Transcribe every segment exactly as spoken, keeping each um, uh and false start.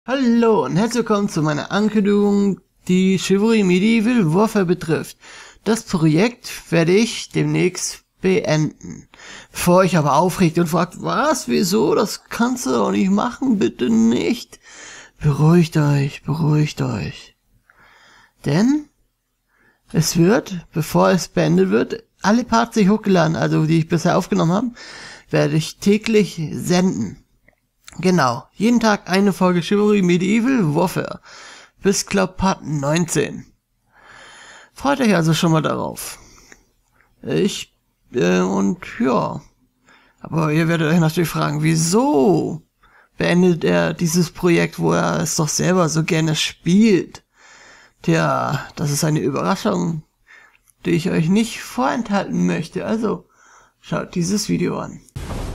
Hallo und herzlich willkommen zu meiner Ankündigung, die Chivalry Medieval Warfare betrifft. Das Projekt werde ich demnächst beenden. Bevor euch aber aufregt und fragt, was, wieso, das kannst du doch nicht machen, bitte nicht. Beruhigt euch, beruhigt euch. Denn es wird, bevor es beendet wird, alle Parts, die ich hochgeladen, also die ich bisher aufgenommen habe, werde ich täglich senden. Genau, jeden Tag eine Folge Chivalry Medieval Warfare. Bis, glaub, Part neunzehn. Freut euch also schon mal darauf. Ich, äh, und ja. Aber ihr werdet euch natürlich fragen, wieso beendet er dieses Projekt, wo er es doch selber so gerne spielt? Tja, das ist eine Überraschung, die ich euch nicht vorenthalten möchte. Also, schaut dieses Video an.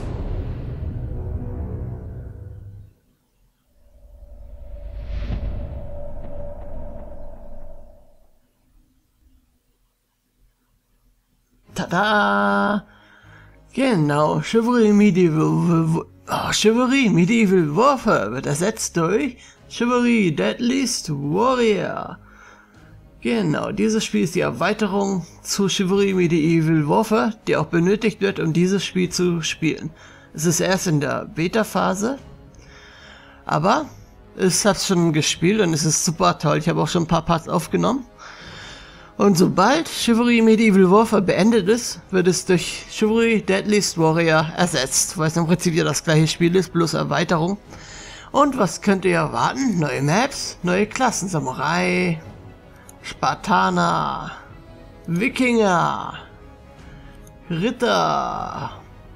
Tada! Genau, Chivalry Medieval, oh, Chivalry Medieval Warfare wird ersetzt durch Chivalry Deadliest Warrior. Genau, dieses Spiel ist die Erweiterung zu Chivalry Medieval Warfare, die auch benötigt wird, um dieses Spiel zu spielen. Es ist erst in der Beta-Phase, aber ich habe es schon gespielt und es ist super toll. Ich habe auch schon ein paar Parts aufgenommen. Und sobald Chivalry Medieval Warfare beendet ist, wird es durch Chivalry Deadliest Warrior ersetzt, weil es im Prinzip ja das gleiche Spiel ist, bloß Erweiterung. Und was könnt ihr erwarten? Neue Maps, neue Klassen, Samurai, Spartaner, Wikinger, Ritter,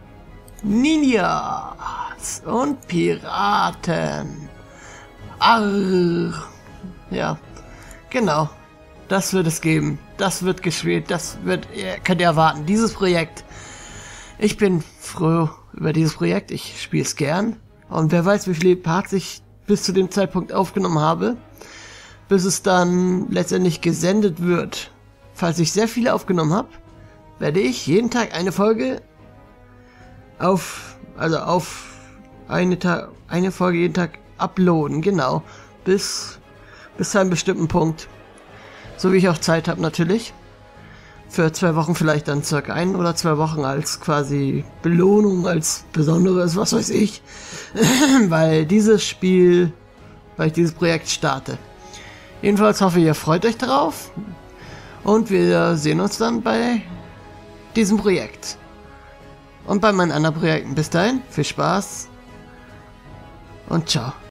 Ninjas und Piraten. Arr. Ja, genau. Das wird es geben. Das wird gespielt. Das wird, ihr könnt ihr erwarten. Dieses Projekt. Ich bin froh über dieses Projekt. Ich spiele es gern. Und wer weiß, wie viele Parts ich bis zu dem Zeitpunkt aufgenommen habe, bis es dann letztendlich gesendet wird. Falls ich sehr viele aufgenommen habe, werde ich jeden Tag eine Folge auf, also auf eine, Ta eine Folge jeden Tag uploaden. Genau. Bis, bis zu einem bestimmten Punkt. So wie ich auch Zeit habe natürlich. Für zwei Wochen vielleicht dann circa ein oder zwei Wochen als quasi Belohnung, als Besonderes, was weiß ich. Weil dieses Spiel, weil ich dieses Projekt starte. Jedenfalls hoffe ich, ihr freut euch drauf. Und wir sehen uns dann bei diesem Projekt. Und bei meinen anderen Projekten. Bis dahin, viel Spaß. Und ciao.